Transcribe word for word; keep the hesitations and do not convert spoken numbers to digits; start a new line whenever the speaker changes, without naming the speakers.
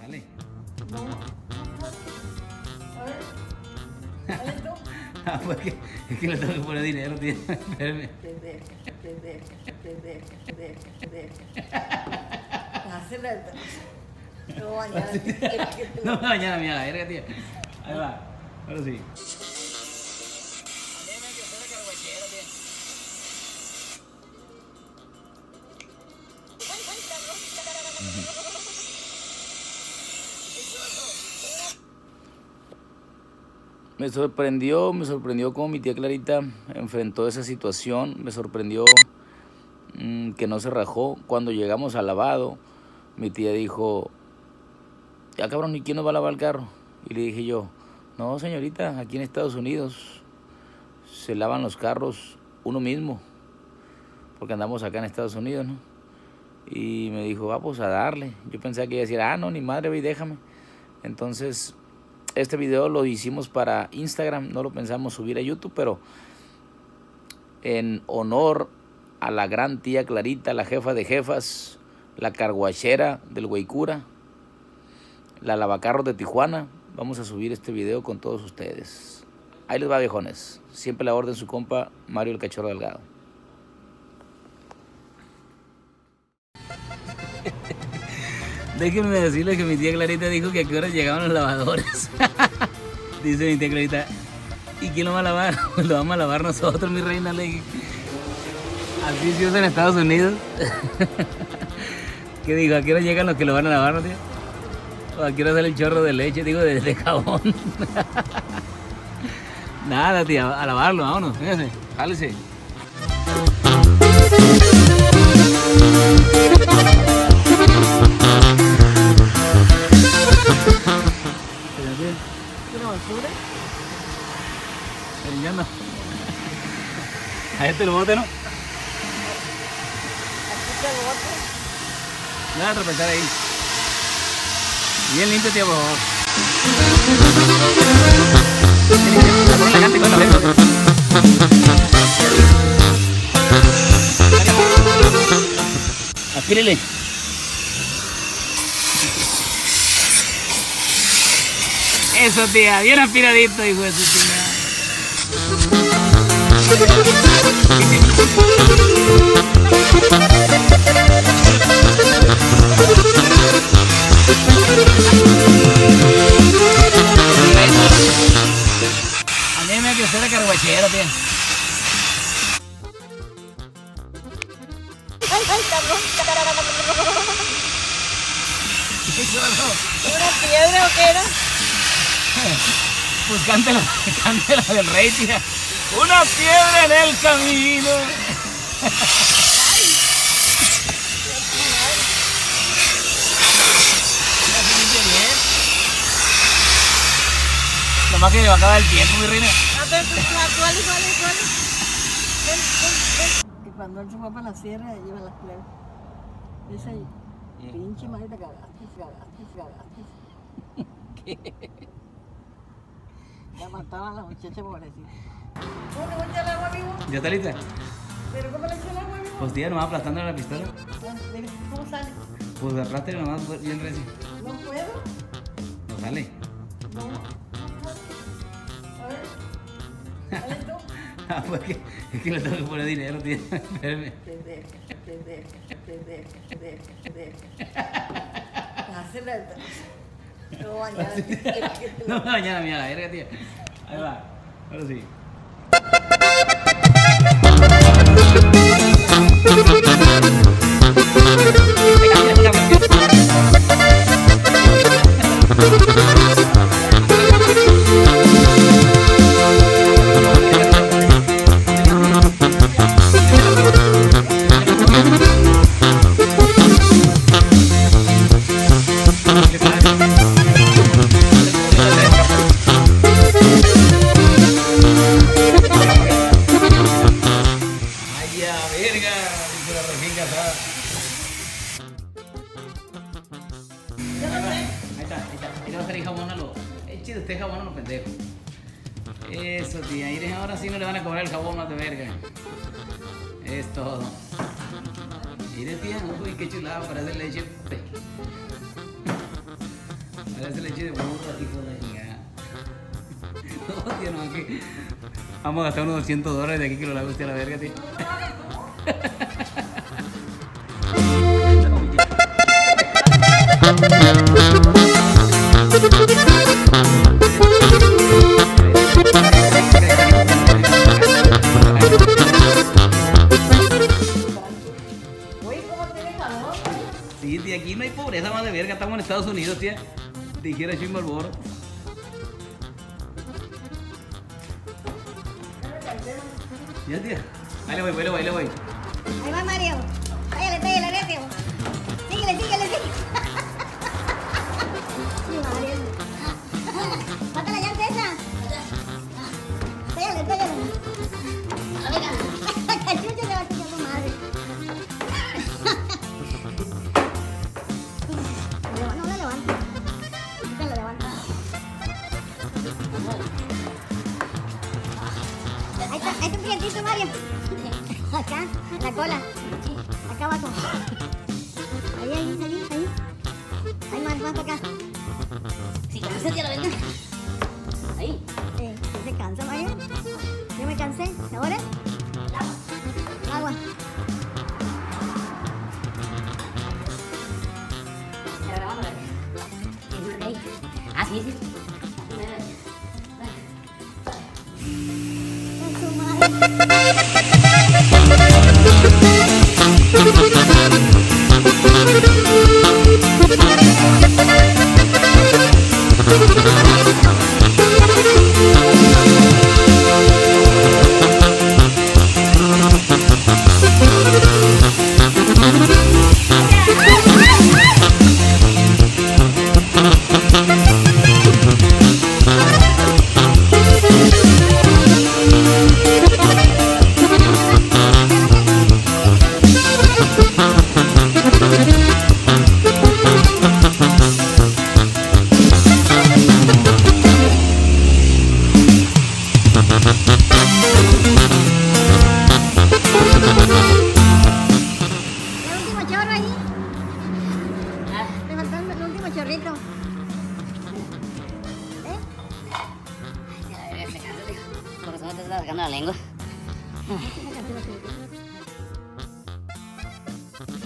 Dale.
No. A ver. Dale tú.
Ah, pues que, es que le tengo que poner dinero, tío. Espérame.
Pendeja, pendeja, pendeja, pendeja, pendeja. Hazle el... No, mañana.
No me bañan a mí a la verga, tío. Ahí va. Ahora sí. Me sorprendió, me sorprendió cómo mi tía Clarita enfrentó esa situación. Me sorprendió mmm, que no se rajó. Cuando llegamos al lavado, mi tía dijo, ya cabrón, ¿y quién nos va a lavar el carro? Y le dije yo, no señorita, aquí en Estados Unidos se lavan los carros uno mismo, porque andamos acá en Estados Unidos, ¿no? Y me dijo, va pues a darle. Yo pensé que iba a decir, ah, no, ni madre, ve, déjame. Entonces, este video lo hicimos para Instagram, no lo pensamos subir a YouTube, pero en honor a la gran tía Clarita, la jefa de jefas, la carguachera del Guaycura, la lavacarros de Tijuana, vamos a subir este video con todos ustedes. Ahí les va, viejones. Siempre la orden su compa Mario el Cachorro Delgado. Déjenme decirles que mi tía Clarita dijo que a qué hora llegaban los lavadores. Dice mi tía Clarita, ¿y quién lo va a lavar? Lo vamos a lavar nosotros, mi reina. Le dije, así se usa en Estados Unidos. ¿Qué dijo? ¿A qué hora llegan los que lo van a lavar, no, tío? ¿O a qué hora sale el chorro de leche? Digo, de, de jabón. Nada, tía, a lavarlo, vámonos. Fíjese, jálese.
¿Una basura?
Cariñando. A este lo bote, ¿no?
Aquí te lo boto.
No voy a tropezar ahí. Bien limpio, tío, por favor. Aspírele. Eso, tía, bien aspiradito, hijo de su chingada. A mí me hay que hacer de carguachero, tía.
Ay, ay, cabrón. ¿Una piedra o qué era?
Pues cántela, cántela del rey, tía. Una piedra en el camino. Nomás que me va a acabar el tiempo, mi reina.
A ver, tú, ¿cuál es, cuál es, cuál es? Ven, ven, ven. Y cuando él se fue para la sierra, lleva las plebes. Dice ahí, pinche madre, te cagaste, te cagaste, te cagaste.
¿Qué?
Ya mataban a la muchacha pobrecita. ¿Cómo te voy a echar el agua, amigo?
¿Ya está lista?
¿Pero cómo le echo el agua, amigo?
Pues tía, nomás aplastándole la pistola.
¿Cómo sale?
Pues aplástale nomás bien recio.
¿No puedo?
No sale.
No. A ver. Dale tú.
Ah, pues que, es que le tengo que poner dinero, tío. Espérame.
Pendeja, pendeja, pendeja, pendeja, pendeja. Hazle el... No, mañana.
No me bañan a mí a la verga, tío. Ahí va. Ahora sí. Eche usted jabón a los pendejos. Eso, tía. Y ahora sí no le van a cobrar el jabón más de verga. Es todo. Mire, tía. Uy, qué chulada para hacer leche. Hágase leche de burro, hijo de la chingada. No, tío, no, aquí. Vamos a gastar unos doscientos dólares de aquí que lo haga usted a la verga, tío. Sí, tía, aquí no hay pobreza más de verga, estamos en Estados Unidos, tía. Dijera Chuy Marlboro. Ya, tía. Ahí le voy, ahí le voy, ahí le voy.
Ahí va Mario. Pégale, pégale, vete. Síguele, síguele, síguele. Sí, Mario. Falta la llanta esa. Pégale, pégale. Cachucha se va a tirar tu madre. No la levanta. No la levanta. Ahí está, ahí está un piquetito, Mario. Acá, la cola. Acá abajo. Ahí, ahí, ahí, ahí. Ahí más, más para acá.
Si cansa, tía, la verga. Ahí.
Eh, ¿se cansa, Mario? Yo me cansé. ¿Ahora? Agua.
Está grabando, ¿verdad? Sí, sí, ahí. Ah, sí, sí.
Es su madre. Chorrito. ¿Eh?
Ay, me canso, tío. Por eso me estás sacando la lengua.
Esa canción la escribí.